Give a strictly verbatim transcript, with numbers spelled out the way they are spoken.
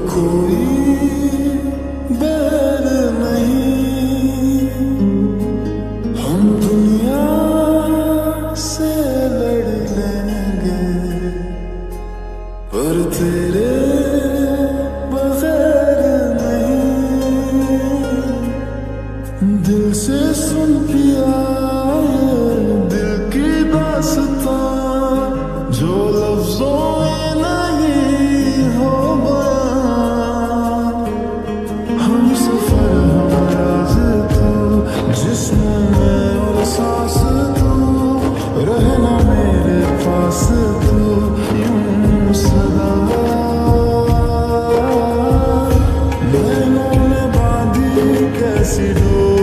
कोई बैर नहीं, हम दुनिया से लड़ लेंगे पर तेरे बगैर नहीं। दिल से सुन पिया दिल की दास्तां, जो लफ्जों में नहीं हो बयां। हम सफर हम राज तू, जिस्म में और सांस तू, रहना मेरे पास तू यूं सदा। नैनों में बांधी कैसी डोर